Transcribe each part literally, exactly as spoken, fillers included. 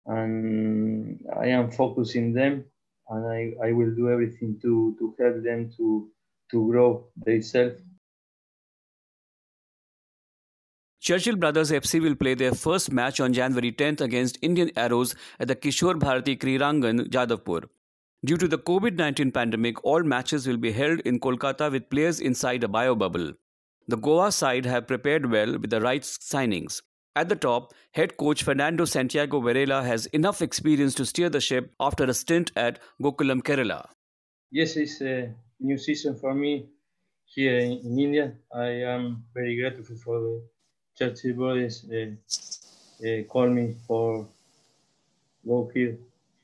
and I am focusing them, and I, I will do everything to, to help them to to grow themselves. Churchill Brothers F C will play their first match on January tenth against Indian Arrows at the Kishore Bharati Krirangan, Jadavpur. Due to the COVID nineteen pandemic, all matches will be held in Kolkata with players inside a bio bubble. The Goa side have prepared well with the right signings. At the top, head coach Fernando Santiago Varela has enough experience to steer the ship after a stint at Gokulam, Kerala. Yes, it's a new season for me here in, in India. I am very grateful for the Churchill Brothers uh, uh, call me for go here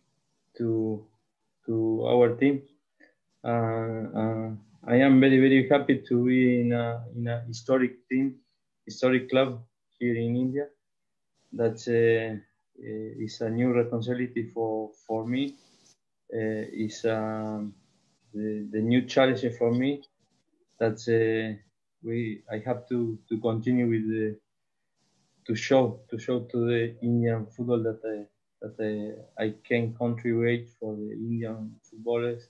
to to our team. Uh, uh, I am very very happy to be in a in a historic team, historic club here in India. That's uh, uh, is a new responsibility for for me. Uh, is um, the, the new challenge for me. That's uh, we I have to to continue with the to show to show to the Indian football that I, that I, I can contribute for the Indian footballers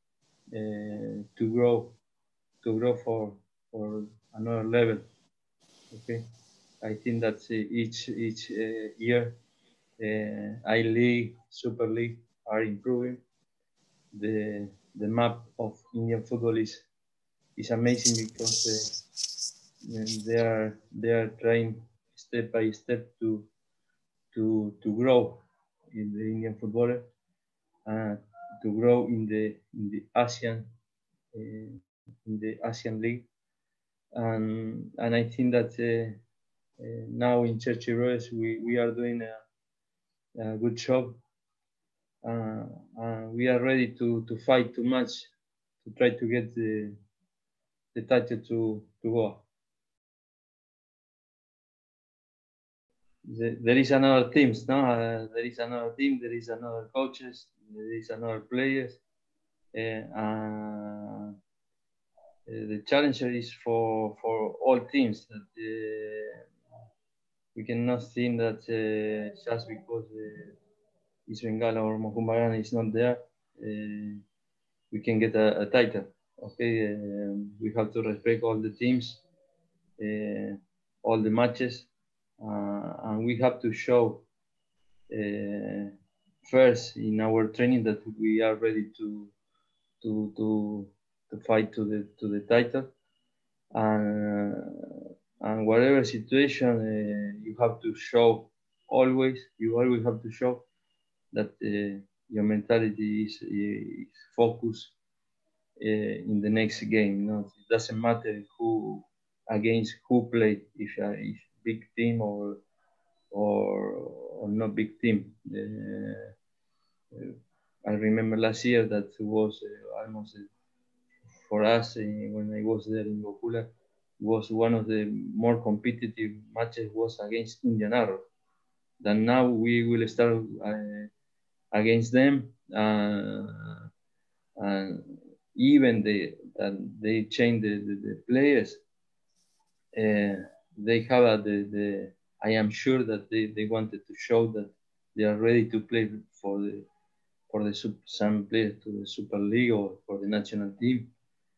uh, to grow to grow for for another level. Okay, I think that uh, each each uh, year uh, I League, Super League are improving. The the map of Indian football is is amazing because uh, they are they are trying step by step to to to grow in the Indian footballer, uh, to grow in the in the ASEAN uh, in the ASEAN League, and and I think that uh, uh, now in Churchill Brothers we, we are doing a, a good job. Uh, uh, we are ready to, to fight too much to try to get the the title to to go. The, there is another teams, no? Uh, there is another team. There is another coaches. There is another players. Uh, uh, the challenger is for for all teams. That, uh, we cannot think that uh, just because uh, East Bengal or Mohun is not there, uh, we can get a, a title. Okay, uh, we have to respect all the teams, uh, all the matches, uh, and we have to show uh, first in our training that we are ready to to to to fight to the to the title, and and whatever situation uh, you have to show always you always have to show that uh, your mentality is, is focused uh, in the next game. No, it doesn't matter who against who play, if uh, if big team or or or not big team. Uh, uh, I remember last year that was uh, almost uh, for us uh, when I was there in Gokula was one of the more competitive matches was against Indian Arrows. Then now we will start uh, against them, uh, and even they that they change the, the, the players. Uh, they have a, the, the I am sure that they, they wanted to show that they are ready to play for the for the some players to the Super League or for the national team,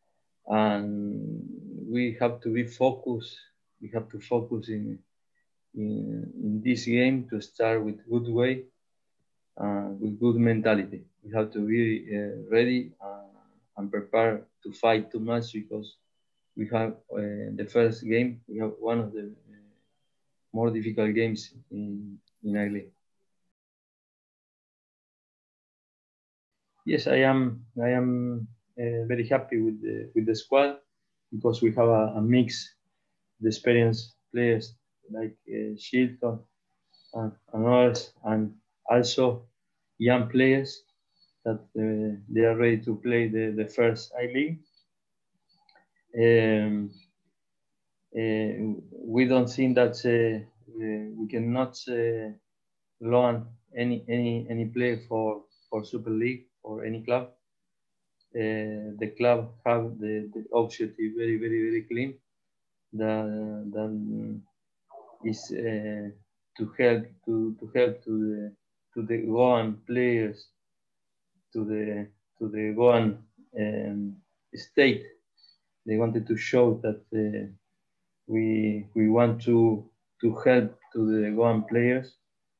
and we have to be focused. We have to focus in in, in this game to start with good way, uh, with good mentality. We have to be uh, ready uh, and prepared to fight too much because we have uh, the first game. We have one of the uh, more difficult games in in I League. Yes, I am. I am uh, very happy with the with the squad because we have a, a mix, the experienced players like uh, Shilton and, and others, and also young players that uh, they are ready to play the, the first I League. Um, uh, we don't think that uh, we cannot uh, loan any any any player for for Super League or any club. Uh, the club have the, the objective very very very clean. That that is uh, to help to to help to the to the Goan players, to the to the Goan um, state. They wanted to show that uh, we we want to to help to the Goan players,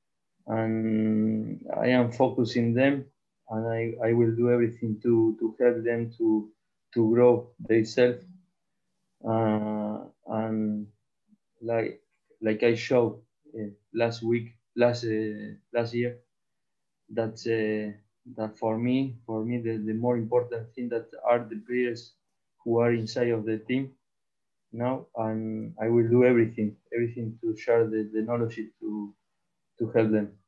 and I am focusing them, and I, I will do everything to to help them to to grow themselves. Uh, and like like I showed uh, last week, last uh, last year, that uh, that for me, for me, the, the more important thing that are the players who are inside of the team now, and I will do everything, everything to share the, the knowledge to to help them.